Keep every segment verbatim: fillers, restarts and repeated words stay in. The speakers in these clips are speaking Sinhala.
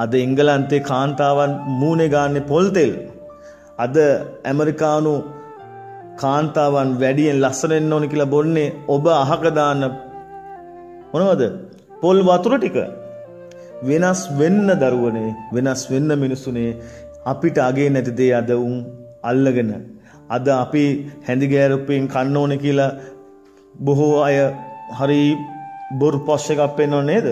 අද එංගලන්තේ කාන්තාවන් මූණේ ගාන්නේ පොල් තෙල්. අද ඇමරිකානු කාන්තාවන් වැඩියෙන් ලස්සන වෙන්න ඕන කියලා බොන්නේ ඔබ අහක දාන මොනවද? පොල් වතුර ටික. වෙනස් වෙන්න දරුවනේ, වෙනස් වෙන්න මිනිසුනේ අපිට අගේ නැති දේ අද උන් අල්ලගෙන අද අපි හැඳි ගෑරුප්පෙන් කන්න ඕනේ කියලා බොහෝ අය හරි බොරු පොස් එකක් පෙන්නව නේද?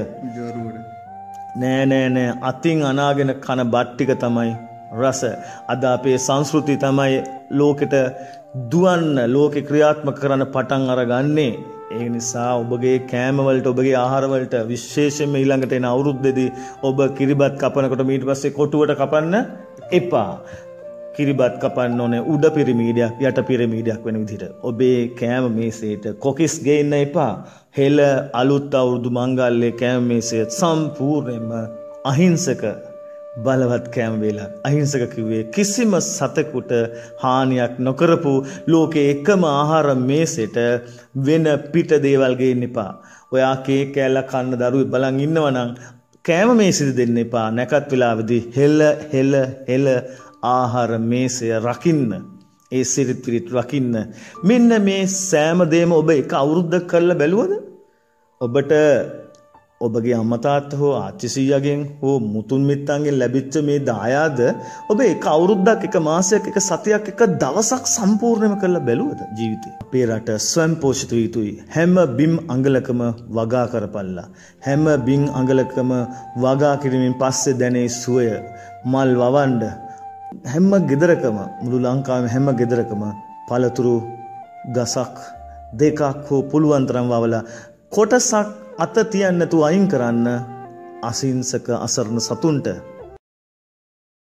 නෑ නෑ නෑ අතින් අනාගෙන කන බත් ටික තමයි රස. අද අපේ සංස්කෘතිය තමයි ලෝකෙට දුවන්න, ලෝකේ ක්‍රියාත්මක කරන්න පටන් අරගන්නේ. ඒ නිසා ඔබගේ කෑම වලට, ඔබගේ ආහාර වලට විශේෂයෙන්ම ඊළඟට එන අවුරුද්දේදී ඔබ කිරිබත් කපනකොට ඊට පස්සේ කොටුවට කපන්න එපා. කිරිබත් කපන්න ඕනේ උඩ පිරමීඩයක් යට පිරමීඩයක් වෙන විදිහට. ඔබේ කෑම මේසෙට කොකිස් ගේන්න එපා. හෙළ අලුත් අවුරුදු මංගල්‍යයේ කෑම මේසය සම්පූර්ණයෙන්ම අහිංසක බලවත් කෑම වේලක්. අහිංසක කිව්වේ කිසිම සතෙකුට හානියක් නොකරපු ලෝකේ එකම ආහාර මේසෙට වෙන පිට දේවල් ගේන්න එපා. ඔයා කේක් කෑල්ලක් කන්න දරුවෙක් බලන් ඉන්නවනම් කෑම මේසෙදි දෙන්න එපා. නැකත් වෙලාවේදී හෙළ හෙළ හෙළ ආහාර මේසය රකින්න, ඒ සිරිත් පිරිත් රකින්න. මෙන්න මේ සෑම දෙයක්ම ඔබ එක අවුරුද්දක් කරලා බැලුවද? ඔබට ඔබගේ අම්මා තාත්තා හෝ ආච්චි සීයාගෙන් හෝ මුතුන් මිත්තන්ගෙන් ලැබිච්ච මේ දායාද ඔබ එක අවුරුද්දක්, එක මාසයක්, එක සතියක්, එක දවසක් සම්පූර්ණයෙන්ම කරලා බැලුවද ජීවිතේ? අපේ රට ස්වයං පෝෂිත යුතුයි. හැම බිම් අඟලකම වගා කරපල්ලා. හැම බිම් අඟලකම වගා කිරීමෙන් පස්සේ දැනේ සුවය. මල් වවන්න හැම ගෙදරකම, මුළු ලංකාවේම හැම ගෙදරකම පළතුරු ගසක් දෙකක් හෝ පුළුවන් තරම් වවලා කොටසක් අත තියන්න නැතුව අයින් කරන්න අසිංසක අසරණ සතුන්ට.